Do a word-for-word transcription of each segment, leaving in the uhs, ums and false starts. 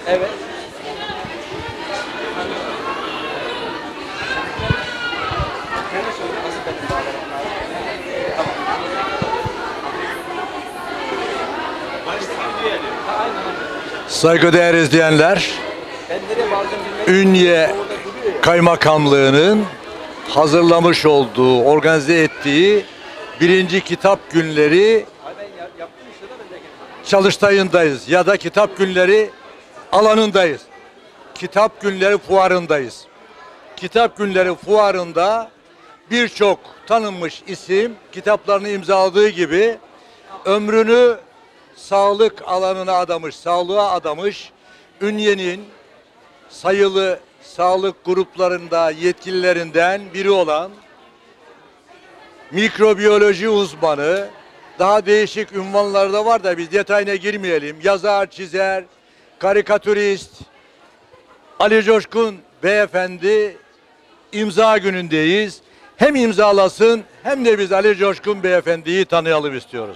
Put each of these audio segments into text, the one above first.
Evet. Saygıdeğer izleyenler, Ünye Kaymakamlığı'nın hazırlamış olduğu, organize ettiği birinci kitap günleri çalıştayındayız ya da kitap günleri alanındayız. Kitap günleri fuarındayız. Kitap günleri fuarında birçok tanınmış isim kitaplarını imzaladığı gibi ömrünü sağlık alanına adamış, sağlığa adamış, Ünye'nin sayılı sağlık gruplarında yetkililerinden biri olan mikrobiyoloji uzmanı, daha değişik ünvanları da var da biz detayına girmeyelim. Yazar, çizer, karikatürist Ali Coşkun Beyefendi imza günündeyiz. Hem imzalasın hem de biz Ali Coşkun Beyefendi'yi tanıyalım istiyoruz.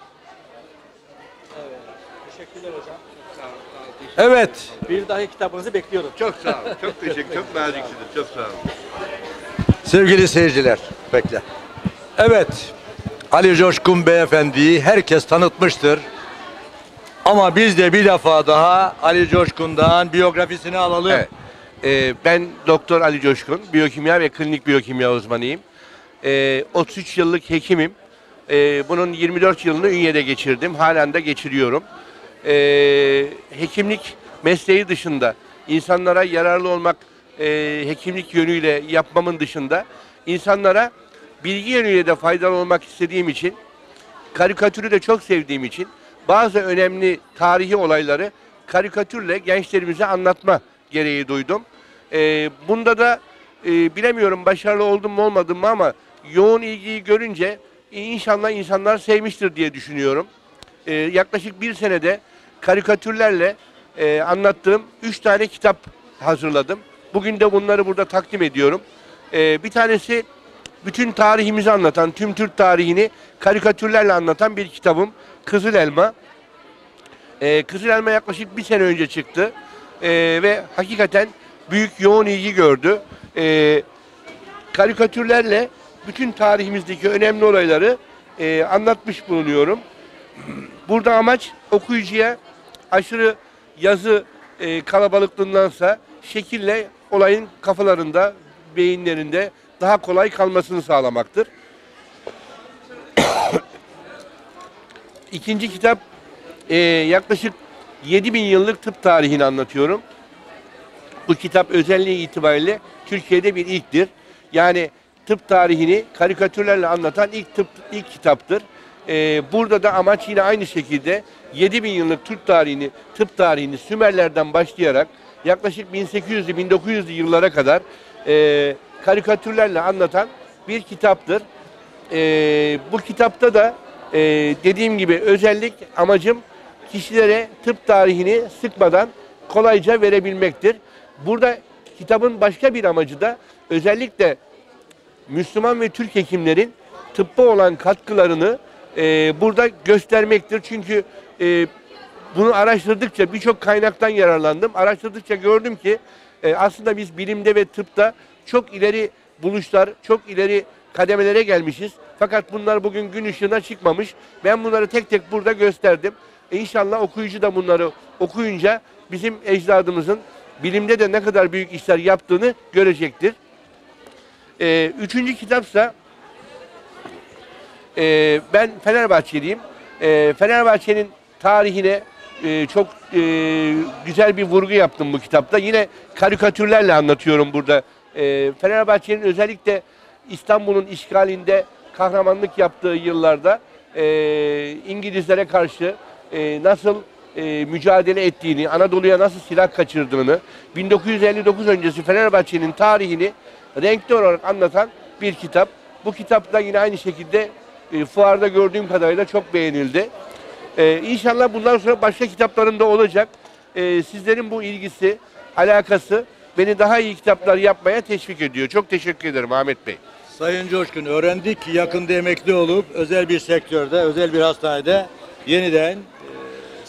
Evet. Teşekkürler hocam. Çok sağ olun. Evet. Bir dahi kitabınızı bekliyorum. Çok sağ olun. Çok teşekkür, çok naziksiniz. Çok sağ olun. Sevgili seyirciler, bekle. Evet, Ali Coşkun Beyefendi'yi herkes tanıtmıştır. Ama biz de bir defa daha Ali Coşkun'dan biyografisini alalım. Evet. Ee, ben Doktor Ali Coşkun, biyokimya ve klinik biyokimya uzmanıyım. Ee, otuz üç yıllık hekimim. Ee, bunun yirmi dört yılını Ünye'de geçirdim. Halen de geçiriyorum. Ee, hekimlik mesleği dışında insanlara yararlı olmak, e, hekimlik yönüyle yapmamın dışında insanlara bilgi yönüyle de faydalı olmak istediğim için, karikatürü de çok sevdiğim için bazı önemli tarihi olayları karikatürle gençlerimize anlatma gereği duydum. Ee, bunda da e, bilemiyorum başarılı oldum mu olmadım mı ama yoğun ilgiyi görünce e, inşallah insanlar sevmiştir diye düşünüyorum. Ee, yaklaşık bir senede karikatürlerle e, anlattığım üç tane kitap hazırladım. Bugün de bunları burada takdim ediyorum. Ee, bir tanesi bütün tarihimizi anlatan, tüm Türk tarihini karikatürlerle anlatan bir kitabım. Kızıl Elma. Ee, Kızıl Elma yaklaşık bir sene önce çıktı. Ee, ve hakikaten büyük yoğun ilgi gördü. Ee, karikatürlerle bütün tarihimizdeki önemli olayları e, anlatmış bulunuyorum. Burada amaç okuyucuya aşırı yazı e, kalabalıklığındansa şekille olayın kafalarında, beyinlerinde daha kolay kalmasını sağlamaktır. İkinci kitap e, yaklaşık yedi bin yıllık tıp tarihini anlatıyorum. Bu kitap özelliği itibariyle Türkiye'de bir ilktir. Yani tıp tarihini karikatürlerle anlatan ilk tıp ilk kitaptır. E, burada da amaç yine aynı şekilde yedi bin yıllık Türk tarihini, tıp tarihini Sümerlerden başlayarak yaklaşık bin sekiz yüzlü bin dokuz yüzlü yıllara kadar e, karikatürlerle anlatan bir kitaptır. E, bu kitapta da e, dediğim gibi özellik amacım kişilere tıp tarihini sıkmadan kolayca verebilmektir. Burada kitabın başka bir amacı da özellikle Müslüman ve Türk hekimlerin tıbba olan katkılarını e, burada göstermektir. Çünkü e, bunu araştırdıkça birçok kaynaktan yararlandım. Araştırdıkça gördüm ki e, aslında biz bilimde ve tıpta çok ileri buluşlar, çok ileri kademelere gelmişiz. Fakat bunlar bugün gün ışığına çıkmamış. Ben bunları tek tek burada gösterdim. E İnşallah okuyucu da bunları okuyunca bizim ecdadımızın bilimde de ne kadar büyük işler yaptığını görecektir. E, üçüncü kitapsa e, ben Fenerbahçeliyim. E, Fenerbahçe'nin tarihine e, çok e, güzel bir vurgu yaptım bu kitapta. Yine karikatürlerle anlatıyorum burada. E, Fenerbahçe'nin özellikle İstanbul'un işgalinde kahramanlık yaptığı yıllarda e, İngilizlere karşı e, nasıl e, mücadele ettiğini, Anadolu'ya nasıl silah kaçırdığını, bin dokuz yüz elli dokuz öncesi Fenerbahçe'nin tarihini renkli olarak anlatan bir kitap. Bu kitap da yine aynı şekilde e, fuarda gördüğüm kadarıyla çok beğenildi. E, İnşallah bundan sonra başka kitaplarım da olacak. E, sizlerin bu ilgisi, alakası beni daha iyi kitaplar yapmaya teşvik ediyor. Çok teşekkür ederim Ahmet Bey. Sayın Coşkun, öğrendik ki yakında emekli olup özel bir sektörde, özel bir hastanede yeniden e,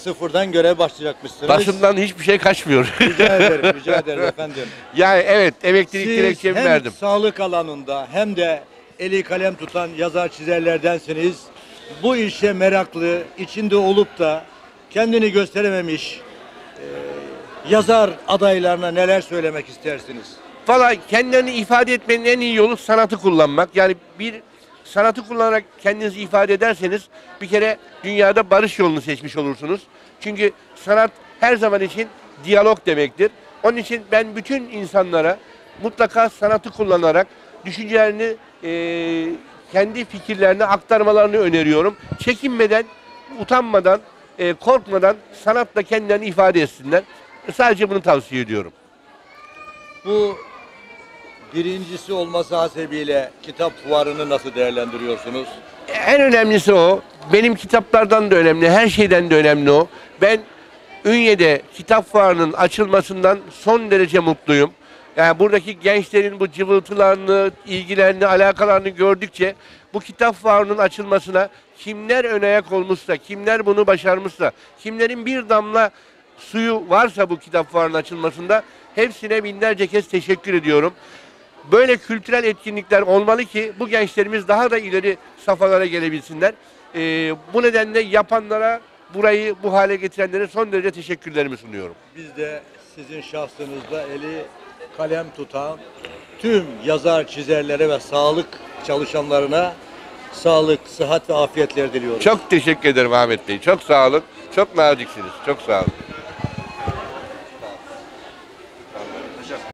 sıfırdan görev başlayacakmışsınız. Basından hiçbir şey kaçmıyor. Rica ederim, rica ederim efendim. Yani evet, emeklilik Siz dilekçemi hem verdim. sağlık alanında hem de eli kalem tutan yazar çizerlerdensiniz. Bu işe meraklı, içinde olup da kendini gösterememiş e, yazar adaylarına neler söylemek istersiniz? Valla kendilerini ifade etmenin en iyi yolu sanatı kullanmak. Yani bir sanatı kullanarak kendinizi ifade ederseniz bir kere dünyada barış yolunu seçmiş olursunuz. Çünkü sanat her zaman için diyalog demektir. Onun için ben bütün insanlara mutlaka sanatı kullanarak düşüncelerini, eee, kendi fikirlerini aktarmalarını öneriyorum. Çekinmeden, utanmadan, eee, korkmadan sanatla kendilerini ifade etsinler. Sadece bunu tavsiye ediyorum. Bu birincisi olması hasebiyle kitap fuarını nasıl değerlendiriyorsunuz? En önemlisi o. Benim kitaplardan da önemli, her şeyden de önemli o. Ben Ünye'de kitap fuarının açılmasından son derece mutluyum. Yani buradaki gençlerin bu cıvıltılarını, ilgilerini, alakalarını gördükçe bu kitap fuarının açılmasına kimler ön ayak olmuşsa, kimler bunu başarmışsa, kimlerin bir damla suyu varsa bu kitap fuarının açılmasında hepsine binlerce kez teşekkür ediyorum. Böyle kültürel etkinlikler olmalı ki bu gençlerimiz daha da ileri safhalara gelebilsinler. Ee, bu nedenle yapanlara, burayı bu hale getirenlere son derece teşekkürlerimi sunuyorum. Biz de sizin şahsınızda eli kalem tutan tüm yazar çizerlere ve sağlık çalışanlarına sağlık, sıhhat ve afiyetler diliyoruz. Çok teşekkür ederim Ahmet Bey. Çok sağ olun. Çok naziksiniz. Çok sağ olun.